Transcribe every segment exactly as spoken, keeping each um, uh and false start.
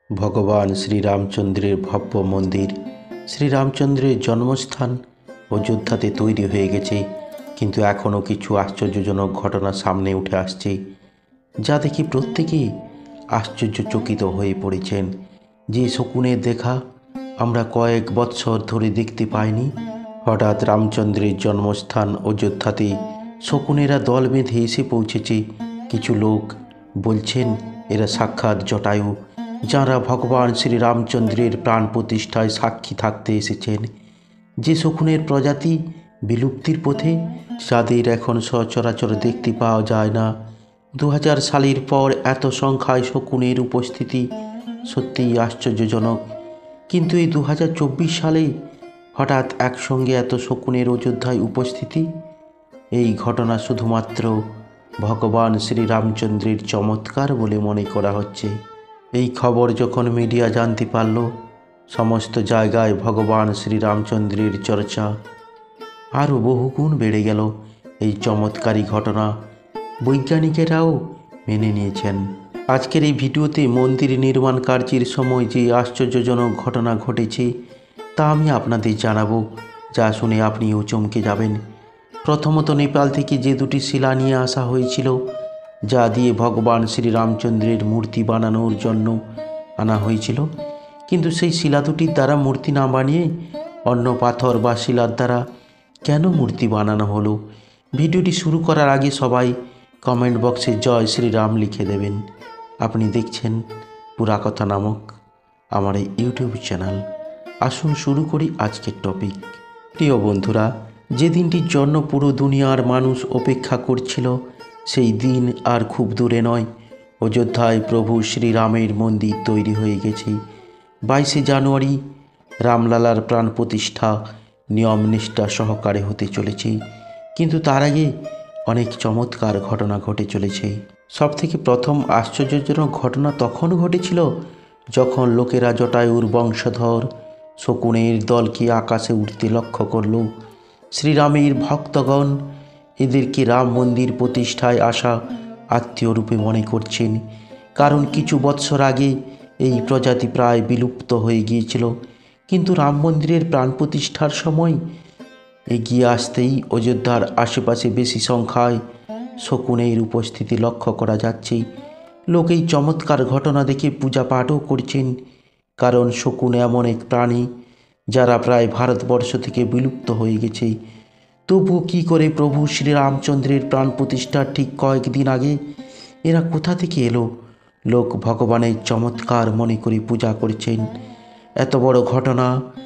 ভগবান শ্রীরামচন্দ্রের ভব্য মন্দির, শ্রীরামচন্দ্রের জন্মস্থান অযোধ্যাতে তৈরি হয়ে গেছে। কিন্তু এখনও কিছু আশ্চর্যজনক ঘটনা সামনে উঠে আসছে, যা দেখি প্রত্যেকেই আশ্চর্যচকিত হয়ে পড়েছেন। যে শকুনের দেখা আমরা কয়েক বৎসর ধরে দেখতে পাইনি, হঠাৎ রামচন্দ্রের জন্মস্থান অযোধ্যাতে শকুনেরা দল বেঁধে এসে পৌঁছেছে। কিছু লোক বলছেন এরা সাক্ষাৎ জটায়ু, যাঁরা ভগবান শ্রীরামচন্দ্রের প্রাণ প্রতিষ্ঠায় সাক্ষী থাকতে এসেছেন। যে শকুনের প্রজাতি বিলুপ্তির পথে, যাদের এখন সচরাচর দেখতে পাওয়া যায় না। দু হাজার সালের পর এত সংখ্যায় শকুনের উপস্থিতি সত্যিই আশ্চর্যজনক। কিন্তু এই দু হাজার চব্বিশ সালে হঠাৎ একসঙ্গে এত শকুনের অযোধ্যায় উপস্থিতি, এই ঘটনা শুধুমাত্র ভগবান শ্রীরামচন্দ্রের চমৎকার বলে মনে করা হচ্ছে। এই খবর যখন মিডিয়া জানতে পারল, সমস্ত জায়গায় ভগবান শ্রীরামচন্দ্রের চর্চা আরও বহুগুণ বেড়ে গেল। এই চমৎকারী ঘটনা বৈজ্ঞানিকেরাও মেনে নিয়েছেন। আজকের এই ভিডিওতে মন্দির নির্মাণ কার্যের সময় যে আশ্চর্যজনক ঘটনা ঘটেছে তা আমি আপনাদের জানাবো, যা শুনে আপনিও চমকে যাবেন। প্রথমত, নেপাল থেকে যে দুটি শিলা নিয়ে আসা হয়েছিল, যা দিয়ে ভগবান শ্রীরামচন্দ্রের মূর্তি বানানোর জন্য আনা হয়েছিল, কিন্তু সেই শিলা দুটির দ্বারা মূর্তি না বানিয়ে অন্য পাথর বা শিলার দ্বারা কেন মূর্তি বানানো হলো? ভিডিওটি শুরু করার আগে সবাই কমেন্ট বক্সে জয় শ্রীরাম লিখে দেবেন। আপনি দেখছেন পুরাকথা নামক আমার এই ইউটিউব চ্যানেল। আসুন শুরু করি আজকের টপিক। প্রিয় বন্ধুরা, যে দিনটির জন্য পুরো দুনিয়ার মানুষ অপেক্ষা করছিল, সেই দিন আর খুব দূরে নয়। অযোধ্যায় প্রভু শ্রীরামের মন্দির তৈরি হয়ে গেছে। বাইশে জানুয়ারি রামলালার প্রাণ প্রতিষ্ঠা নিয়ম নিষ্ঠা সহকারে হতে চলেছে। কিন্তু তার আগে অনেক চমৎকার ঘটনা ঘটে চলেছে। সবথেকে প্রথম আশ্চর্যজনক ঘটনা তখন ঘটেছিল যখন লোকেরা জটায়ুর বংশধর শকুনের দলকে আকাশে উঠতে লক্ষ্য করল। শ্রীরামের ভক্তগণ এদেরকে রাম মন্দির প্রতিষ্ঠায় আসা আত্মীয় রূপে মনে করছেন, কারণ কিছু বৎসর আগে এই প্রজাতি প্রায় বিলুপ্ত হয়ে গিয়েছিল। কিন্তু রাম মন্দিরের প্রাণ প্রতিষ্ঠার সময় এগিয়ে আসতেই অযোধ্যার আশেপাশে বেশি সংখ্যায় শকুনের উপস্থিতি লক্ষ্য করা যাচ্ছে। লোক এই চমৎকার ঘটনা দেখে পূজা পাঠও করছেন, কারণ শকুন এমন এক প্রাণী যারা প্রায় ভারতবর্ষ থেকে বিলুপ্ত হয়ে গেছে। তবু কী করে প্রভু শ্রীরামচন্দ্রের প্রাণ প্রতিষ্ঠার ঠিক কয়েকদিন আগে এরা কোথা থেকে এলো? লোক ভগবানের চমৎকার মনে করে পূজা করছেন। এত বড় ঘটনা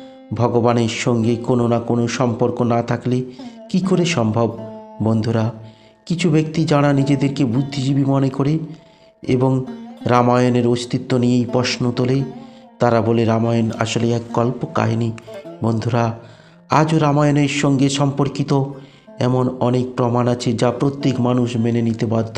ভগবানের সঙ্গে কোনো না কোনো সম্পর্ক না থাকলে কি করে সম্ভব? বন্ধুরা, কিছু ব্যক্তি যারা নিজেদেরকে বুদ্ধিজীবী মনে করে এবং রামায়ণের অস্তিত্ব নিয়েই প্রশ্ন তোলে, তারা বলে রামায়ণ আসলে এক কল্প কাহিনী। বন্ধুরা, আজও রামায়ণের সঙ্গে সম্পর্কিত এমন অনেক প্রমাণ আছে যা প্রত্যেক মানুষ মেনে নিতে বাধ্য।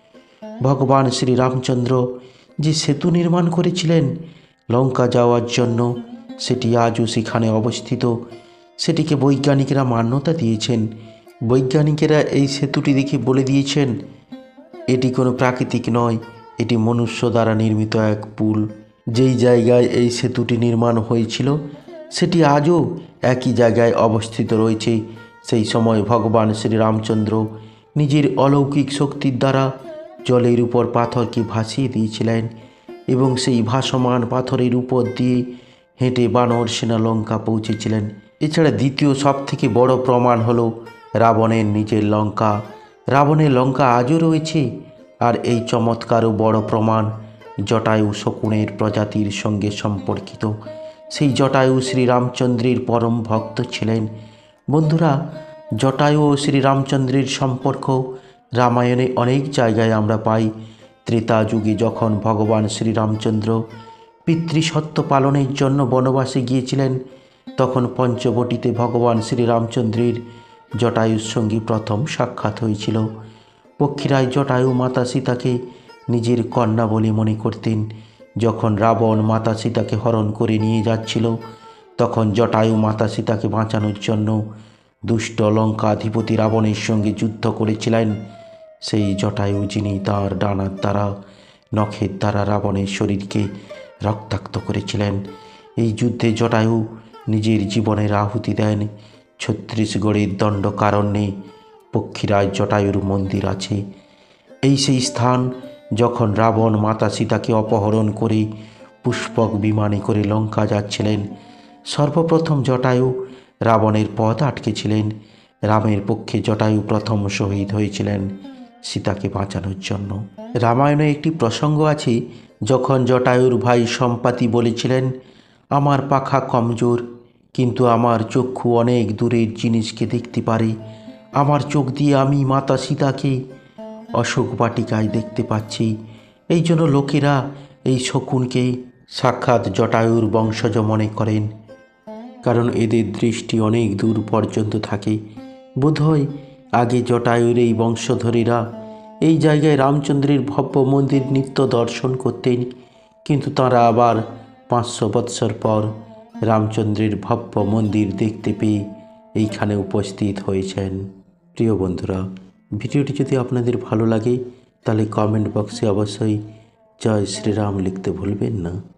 ভগবান শ্রীরামচন্দ্র যে সেতু নির্মাণ করেছিলেন লঙ্কা যাওয়ার জন্য, সেটি আজও সেখানে অবস্থিত। সেটিকে বৈজ্ঞানিকেরা মান্যতা দিয়েছেন। বৈজ্ঞানিকেরা এই সেতুটি দেখে বলে দিয়েছেন এটি কোনো প্রাকৃতিক নয়, এটি মনুষ্য দ্বারা নির্মিত এক পুল। যেই জায়গায় এই সেতুটি নির্মাণ হয়েছিল সেটি আজও একই জায়গায় অবস্থিত রয়েছে। সেই সময় ভগবান শ্রীরামচন্দ্র নিজের অলৌকিক শক্তির দ্বারা জলের উপর পাথরকে ভাসিয়ে দিয়েছিলেন এবং সেই ভাসমান পাথরের উপর দিয়ে হেঁটে বানর সেনা লঙ্কা পৌঁছেছিলেন। এছাড়া দ্বিতীয় সব থেকে বড় প্রমাণ হলো রাবণের নিজের লঙ্কা। রাবণের লঙ্কা আজও রয়েছে। আর এই চমৎকারও বড় প্রমাণ জটায়ু শকুনের প্রজাতির সঙ্গে সম্পর্কিত। সেই জটায়ু শ্রীরামচন্দ্রের পরম ভক্ত ছিলেন। বন্ধুরা, জটায়ু ও শ্রীরামচন্দ্রের সম্পর্ক রামায়ণে অনেক জায়গায় আমরা পাই। ত্রেতা যুগে যখন ভগবান শ্রীরামচন্দ্র পিতৃসত্য পালনের জন্য বনবাসে গিয়েছিলেন, তখন পঞ্চবটিতে ভগবান শ্রীরামচন্দ্রের জটায়ুর সঙ্গে প্রথম সাক্ষাৎ হয়েছিল। পক্ষীরাই জটায়ু মাতা সীতাকে নিজের কন্যা বলে মনে করতেন। যখন রাবণ মাতা সীতাকে হরণ করে নিয়ে যাচ্ছিল, তখন জটায়ু মাতা সীতাকে বাঁচানোর জন্য দুষ্ট লঙ্কাধিপতি রাবণের সঙ্গে যুদ্ধ করেছিলেন। সেই জটায়ু যিনি তাঁর ডানার দ্বারা নখের দ্বারা রাবণের শরীরকে রক্তাক্ত করেছিলেন। এই যুদ্ধে জটায়ু নিজের জীবনের আহুতি দেন। ছত্তিশগড়ের দণ্ডকারণ্যে পক্ষীরাজ জটায়ুর মন্দির আছে। এই সেই স্থান যখন রাবণ মাতা সীতাকে অপহরণ করে পুষ্পক বিমানে করে লঙ্কা যাচ্ছিলেন। সর্বপ্রথম জটায়ু রাবণের পথ আটকেছিলেন। রামের পক্ষে জটায়ু প্রথম শহীদ হয়েছিলেন সীতাকে বাঁচানোর জন্য। রামায়ণে একটি প্রসঙ্গ আছে যখন জটায়ুর ভাই সম্পাতি বলেছিলেন, আমার পাখা কমজোর, কিন্তু আমার চক্ষু অনেক দূরের জিনিসকে দেখতে পারে। আমার চোখ দিয়ে আমি মাতা সীতাকে অশোক বাটিকায় দেখতে পাচ্ছি। এই জন্য লোকেরা এই শকুনকে সাক্ষাৎ জটায়ুর বংশজ মনে করেন, কারণ এদের দৃষ্টি অনেক দূর পর্যন্ত থাকে। বোধহয় আগে জটায়ুর এই বংশধরীরা এই জায়গায় রামচন্দ্রের ভব্য মন্দির নিত্য দর্শন করতেন, কিন্তু তাঁরা আবার পাঁচশো বৎসর পর রামচন্দ্রের ভব্য মন্দির দেখতে পেয়ে এইখানে উপস্থিত হয়েছেন। প্রিয় বন্ধুরা, ভিডিওটি যদি আপনাদের ভালো লাগে তাহলে কমেন্ট বক্সে অবশ্যই জয় শ্রীরাম লিখতে ভুলবেন না।